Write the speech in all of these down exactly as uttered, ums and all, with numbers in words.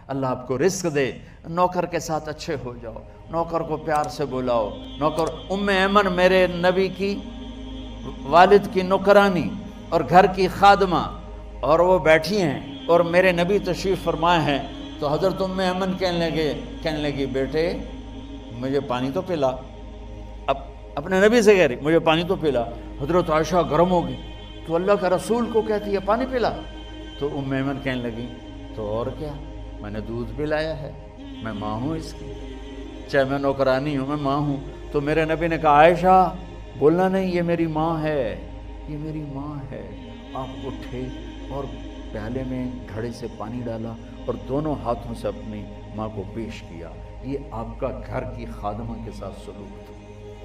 اللہ آپ کو رزق دے، نوکر کے ساتھ اچھے ہو جاؤ، نوکر کو پیار سے بلاؤ۔ نوکر ام ایمن میرے نبی کی والد کی نوکرانی اور گھر کی خادمہ، اور وہ بیٹھی ہیں اور میرے نبی تشریف فرمائے ہیں، تو حضرت ام ایمن کہنے لگے کہنے لگی بیٹے مجھے پانی تو پلا، اب اپنے نبی سے کہہ رہی مجھے پانی تو پلا۔ حضرت عائشہ گرم ہوگی، تو اللہ کا رسول کو کہتی ہے پانی پلا؟ تو ام ایمن کہنے لگی تو اور کیا، میں نے دودھ پلایا ہے، میں ماں ہوں اس کی، چاہے میں نوکرانی ہوں میں ماں ہوں۔ تو میرے نبی نے کہا عائشہ بولنا نہیں، یہ میری ماں ہے، یہ میری ماں ہے۔ آپ اٹھے اور پیالے میں گھڑے سے پانی ڈالا اور دونوں ہاتھوں سے اپنی ماں کو پیش کیا۔ یہ آپ کا گھر کی خادمہ کے ساتھ سلوک تھا۔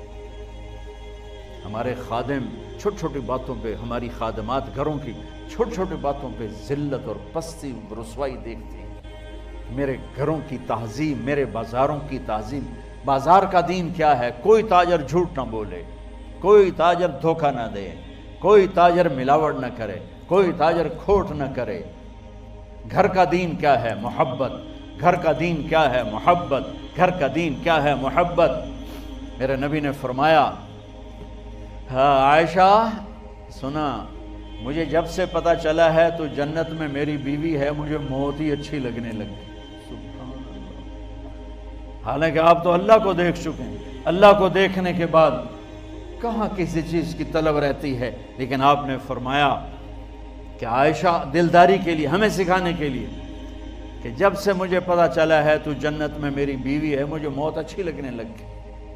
ہمارے خادم چھوٹی چھوٹی باتوں پہ، ہماری خادمات گھروں کی چھوٹی چھوٹی باتوں پہ ذلت اور پستی رسوائی دیکھتی ہیں۔ میرے گھروں کی تہذیب، میرے بازاروں کی تہذیب، بازار کا دین کیا ہے؟ کوئی تاجر جھوٹ نہ بولے، کوئی تاجر دھوکہ نہ دے، کوئی تاجر ملاوٹ نہ کرے، کوئی تاجر کھوٹ نہ کرے۔ گھر کا دین کیا ہے؟ محبت۔ گھر کا دین کیا ہے؟ محبت۔ گھر کا دین کیا ہے؟ محبت۔ میرے نبی نے فرمایا ہاں عائشہ سنا، مجھے جب سے پتہ چلا ہے تو جنت میں میری بیوی ہے، مجھے موت ہی اچھی لگنے لگی۔ سبحان اللہ۔ حالانکہ آپ تو اللہ کو دیکھ چکے ہیں، اللہ کو دیکھنے کے بعد کہاں کسی چیز کی طلب رہتی ہے، لیکن آپ نے فرمایا کہ عائشہ دلداری کے لیے، ہمیں سکھانے کے لیے کہ جب سے مجھے پتہ چلا ہے تو جنت میں میری بیوی ہے، مجھے موت اچھی لگنے لگی۔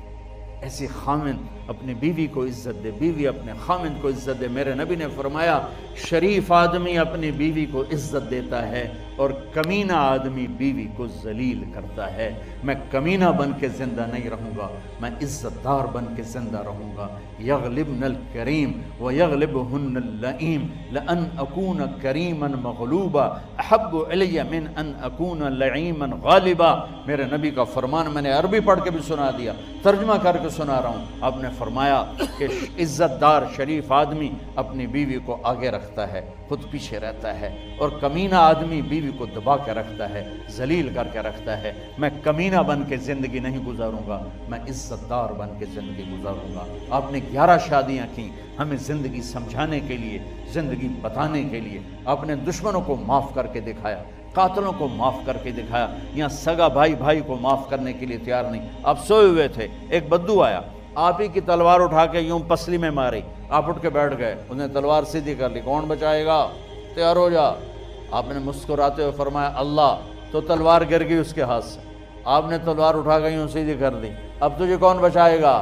ایسی خامند اپنی بیوی کو عزت دے، بیوی اپنے خامند کو عزت دے۔ میرے نبی نے فرمایا شریف آدمی اپنی بیوی کو عزت دیتا ہے اور کمینہ آدمی بیوی کو ذلیل کرتا ہے۔ میں کمینہ بن کے زندہ نہیں رہوں گا، میں عزت دار بن کے زندہ رہوں گا۔ یغلبن الکریم ویغلبہن اللئیم لأن اکون کریما مغلوبا احب علی من ان اکون لعیما غالبا۔ میرے نبی کا فرمان میں نے عربی پڑھ کے بھی سنا دیا، ترجمہ کر کے سنا رہا ہوں۔ آپ نے فرمایا کہ عزت دار شریف آدمی اپنی بیوی کو آگے رکھتا ہے، خود پیچھے رہتا ہے، اور کمینہ آدمی بیوی کو دبا کے رکھتا ہے، ذلیل کر کے رکھتا ہے۔ میں کمینہ بن کے زندگی نہیں گزاروں گا، میں عزت دار بن کے زندگی گزاروں گا۔ آپ نے گیارہ شادیاں کی ہمیں زندگی سمجھانے کے لیے، زندگی بتانے کے لیے۔ آپ نے دشمنوں کو معاف کر کے دکھایا، قاتلوں کو معاف کر کے دکھایا۔ یہاں سگا بھائی بھائی کو معاف کرنے کے لیے تیار نہیں۔ آپ سوئے ہوئے تھے، ایک بدو آیا، آپ ہی کی تلوار اٹھا کے یوں پسلی میں ماری، آپ اٹھ کے بیٹھ گئے، انہوں نے تلوار سیدھی کر لی، کون بچائے گا؟ تیار ہو جا۔ آپ نے مسکراتے ہوئے فرمایا اللہ، تو تلوار گر گئی اس کے ہاتھ سے۔ آپ نے تلوار اٹھا کے یوں سیدھی کر دی، اب تجھے کون بچائے گا؟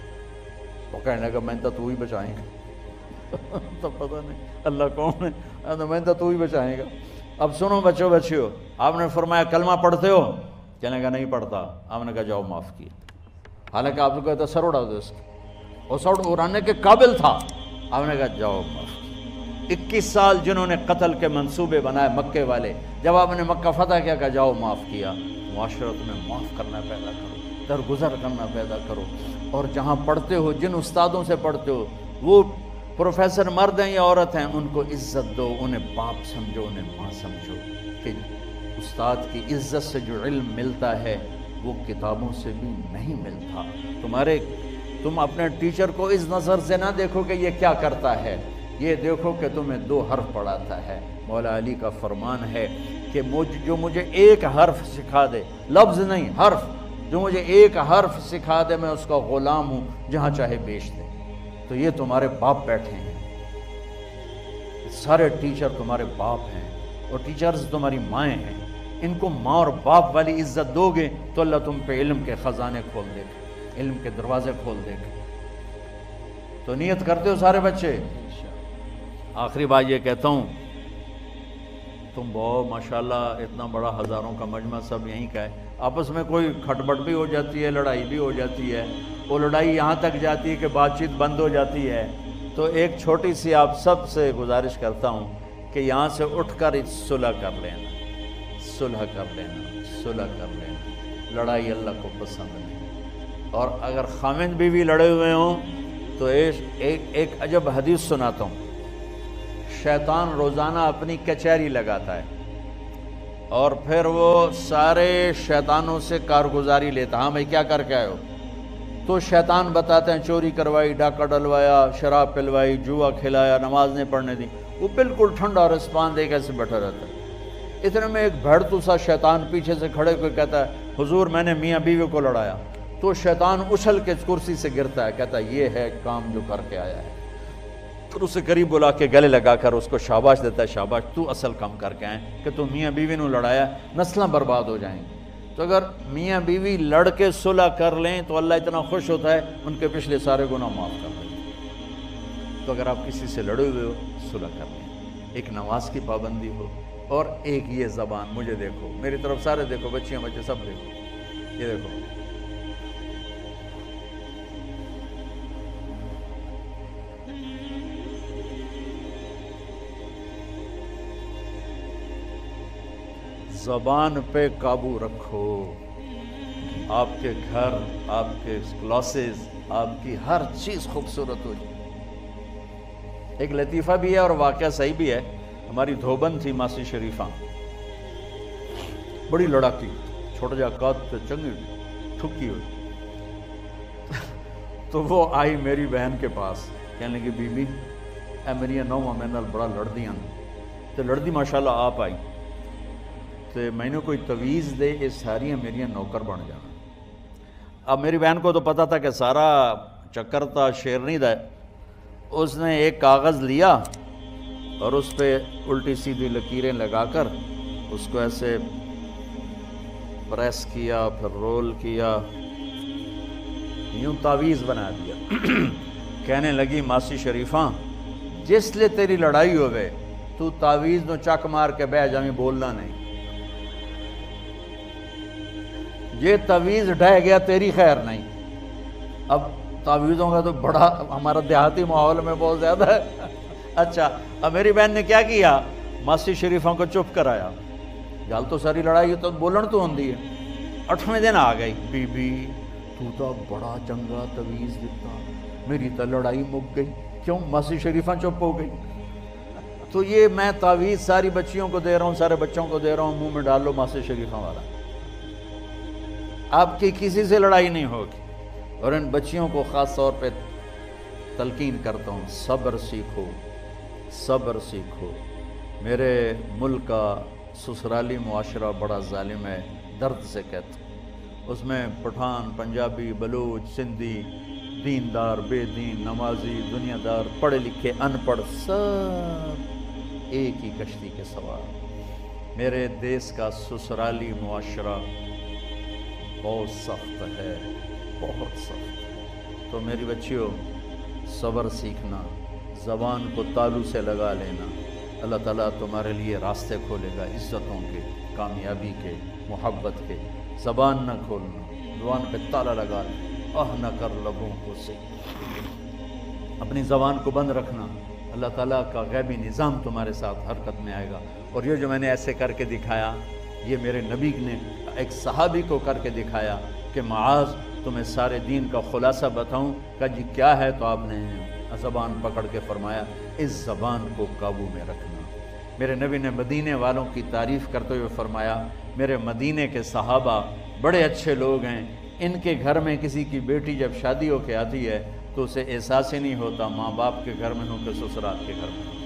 وہ کہنے لگا میں تو تو ہی بچائیں گا۔ تو پتہ نہیں اللہ کون ہے، میں تو تو ہی بچائیں گا۔ اب سنو بچوں بچیو، آپ نے فرمایا کلمہ پڑھتے ہو؟ کہنے لگا نہیں پڑھتا۔ آپ نے کہا جاؤ معاف کیا۔ حالانکہ آپ کو کہتا سر اڑا دو اس کو، اور سر اڑانے کے قابل تھا۔ آپ نے کہا جاؤ معاف کیا۔ اکیس سال جنہوں نے قتل کے منصوبے بنائے مکے والے، جب آپ نے مکہ فتح کیا کہ جاؤ معاف کیا۔ معاشرت میں معاف کرنا پیدا کرو، درگزر کرنا پیدا کرو، اور جہاں پڑھتے ہو، جن استادوں سے پڑھتے ہو، وہ پروفیسر مرد ہیں یا عورت ہیں، ان کو عزت دو، انہیں باپ سمجھو، انہیں ماں سمجھو۔ کہ استاد کی عزت سے جو علم ملتا ہے وہ کتابوں سے بھی نہیں ملتا۔ تمہارے تم اپنے ٹیچر کو اس نظر سے نہ دیکھو کہ یہ کیا کرتا ہے، یہ دیکھو کہ تمہیں دو حرف پڑھاتا ہے۔ مولا علی کا فرمان ہے کہ مجھ جو مجھے ایک حرف سکھا دے، لفظ نہیں حرف، جو مجھے ایک حرف سکھا دے میں اس کا غلام ہوں، جہاں چاہے بیچ دے۔ تو یہ تمہارے باپ بیٹھے ہیں، سارے ٹیچر تمہارے باپ ہیں، اور ٹیچرز تمہاری مائیں ہیں۔ ان کو ماں اور باپ والی عزت دو گے تو اللہ تم پہ علم کے خزانے کھول دے گا، علم کے دروازے کھول دے گا۔ تو نیت کرتے ہو سارے بچے؟ آخری بات یہ کہتا ہوں، تم بہت ماشاءاللہ اتنا بڑا ہزاروں کا مجمع سب یہیں کا ہے، آپس میں کوئی کھٹبٹ بھی ہو جاتی ہے، لڑائی بھی ہو جاتی ہے، وہ لڑائی یہاں تک جاتی ہے کہ بات چیت بند ہو جاتی ہے۔ تو ایک چھوٹی سی آپ سب سے گزارش کرتا ہوں کہ یہاں سے اٹھ کر صلح کر لینا، صلح کر لینا، صلح کر لینا۔ لڑائی اللہ کو پسند نہیں۔ اور اگر خامند بیوی لڑے ہوئے ہوں تو ایک ایک عجب حدیث سناتا ہوں۔ شیطان روزانہ اپنی کچہری لگاتا ہے، اور پھر وہ سارے شیطانوں سے کارگزاری لیتا، ہاں بھائی کیا کر کے آئے ہو؟ تو شیطان بتاتے ہیں چوری کروائی، ڈاکہ ڈلوایا، شراب پلوائی، جوا کھلایا، نماز نہیں پڑھنے دی۔ وہ بالکل ٹھنڈا اور رسپان دے کیسے بیٹھا رہتا ہے۔ اتنے میں ایک بھڑتو سا شیطان پیچھے سے کھڑے کوئی کہتا ہے حضور میں نے میاں بیوی کو لڑایا۔ تو شیطان اچھل کے کرسی سے گرتا ہے، کہتا ہے یہ ہے کام جو کر کے آیا ہے۔ پھر اسے قریب بلا کے گلے لگا کر اس کو شاباش دیتا ہے، شاباش تو اصل کام کر کے آئے کہ تو میاں بیوی نے لڑایا، نسلاں برباد ہو جائیں گی۔ تو اگر میاں بیوی لڑ کے صلح کر لیں تو اللہ اتنا خوش ہوتا ہے ان کے پچھلے سارے گناہ معاف کر دیں۔ تو اگر آپ کسی سے لڑے ہوئے ہو صلح کر لیں، ایک نماز کی پابندی ہو، اور ایک یہ زبان، مجھے دیکھو، میری طرف سارے دیکھو، بچیاں بچے سب دیکھو، یہ دیکھو، زبان پہ قابو رکھو۔ آپ کے گھر، آپ کے کلاسز، آپ کی ہر چیز خوبصورت ہو جائے۔ ایک لطیفہ بھی ہے اور واقعہ صحیح بھی ہے۔ ہماری دھوبند تھی ماسی شریفہ، بڑی لڑاکی، چھوٹا جا قد پہ چنگی ٹھکی ہوئی۔ تو وہ آئی میری بہن کے پاس، کہنے لگی بی بی اے میری نوواں میں نال بڑا لڑدیاں، تو لڑدی ماشاءاللہ آپ آئی تو میں نے کوئی تویز دے، یہ ساریاں میریاں نوکر بن جانا۔ اب میری بہن کو تو پتا تھا کہ سارا چکر تھا شیرنی دا، اس نے ایک کاغذ لیا اور اس پہ الٹی سیدھی لکیریں لگا کر اس کو ایسے پریس کیا، پھر رول کیا، یوں تعویذ بنا دیا۔ کہنے لگی ماسی شریفہ جس لئے تیری لڑائی ہوئے تو تعویذ نو چک مار کے بہ جائیں، بولنا نہیں، یہ تعویذ ڈھہ گیا تیری خیر نہیں۔ اب تعویذوں کا تو بڑا ہمارا دیہاتی ماحول میں بہت زیادہ ہے۔ اچھا اب میری بہن نے کیا کیا، ماسی شریفوں کو چپ کرایا، گل تو ساری لڑائی تو بولن تو ہوندی ہے۔ اٹھویں دن آ گئی، بی بی تو تو بڑا چنگا تعویذ دیتا، میری تو لڑائی مک گئی۔ کیوں؟ ماسی شریفہ چپ ہو گئی۔ تو یہ میں تعویذ ساری بچیوں کو دے رہا ہوں، سارے بچوں کو دے رہا ہوں، منہ میں ڈال لو ماسی شریفہ والا، آپ کی کسی سے لڑائی نہیں ہوگی۔ اور ان بچیوں کو خاص طور پہ تلقین کرتا ہوں، صبر سیکھو، صبر سیکھو۔ میرے ملک کا سسرالی معاشرہ بڑا ظالم ہے، درد سے کہتا ہوں۔ اس میں پٹھان، پنجابی، بلوچ، سندھی، دیندار، بے دین، نمازی، دنیا دار، پڑھے لکھے، ان پڑھ، سب ایک ہی کشتی کے سوار۔ میرے دیس کا سسرالی معاشرہ بہت سخت ہے، بہت سخت۔ تو میری بچیوں صبر سیکھنا، زبان کو تالو سے لگا لینا، اللہ تعالیٰ تمہارے لیے راستے کھولے گا، عزتوں کے، کامیابی کے، محبت کے۔ زبان نہ کھولنا، زبان پہ تالا لگا آہ نہ کر لبوں کو سے، اپنی زبان کو بند رکھنا، اللہ تعالیٰ کا غیبی نظام تمہارے ساتھ حرکت میں آئے گا۔ اور یہ جو میں نے ایسے کر کے دکھایا، یہ میرے نبی نے ایک صحابی کو کر کے دکھایا کہ معاذ تمہیں سارے دین کا خلاصہ بتاؤں، کہا جی کیا ہے؟ تو آپ نے زبان پکڑ کے فرمایا اس زبان کو قابو میں رکھنا۔ میرے نبی نے مدینے والوں کی تعریف کرتے ہوئے فرمایا میرے مدینے کے صحابہ بڑے اچھے لوگ ہیں، ان کے گھر میں کسی کی بیٹی جب شادی ہو کے آتی ہے تو اسے احساس ہی نہیں ہوتا ماں باپ کے گھر میں ہوں کہ سسرال کے گھر میں ہوں۔